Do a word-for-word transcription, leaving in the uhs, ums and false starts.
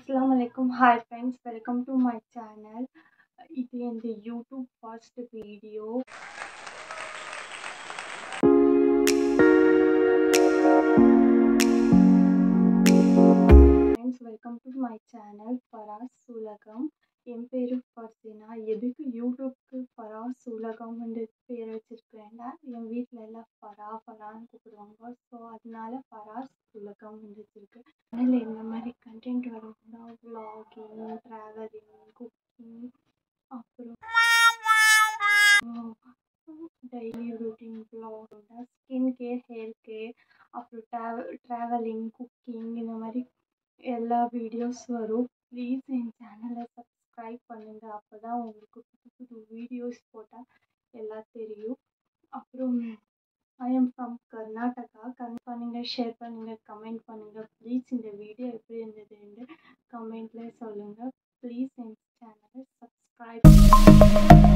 Assalamualaikum. Hi friends, welcome to my channel. It is in the YouTube first video. Friends, welcome to my channel Farrah Ulagam. என் பேரு ஃபர்சீனா. எதுக்கு யூடியூப்க்கு ஃபரா உலகம் வந்து பேர் வச்சிருக்கேன்னா என் வீட்டில் எல்லாம் ஃபரா ஃபரான்னு கூப்பிடுவாங்க. ஸோ அதனால ஃபரா உலகம் வந்துருக்கு. அதில் இந்த மாதிரி கண்டென்ட் வரும்னா விலாகிங், ட்ராவலிங், குக்கிங், அப்புறம் daily routine vlog, skin care, hair care, அப்புறம் ட்ராவ ட்ராவலிங், குக்கிங் இந்த மாதிரி எல்லா வீடியோஸ் வரும். ப்ளீஸ் என் சேனலை சப்ஸ்கிரைப் பண்ணுங்கள். அப்போ தான் உங்களுக்கு புது புது வீடியோஸ் போட்டால் எல்லாம் தெரியும். அப்புறம் I am from Karnataka. Comment பண்ணுங்கள், ஷேர் பண்ணுங்கள், கமெண்ட் பண்ணுங்கள். ப்ளீஸ் இந்த வீடியோ எப்படி இருந்ததுன்னு கமெண்ட்டில் சொல்லுங்கள். ப்ளீஸ் என் சேனலை சப்ஸ்கிரைப்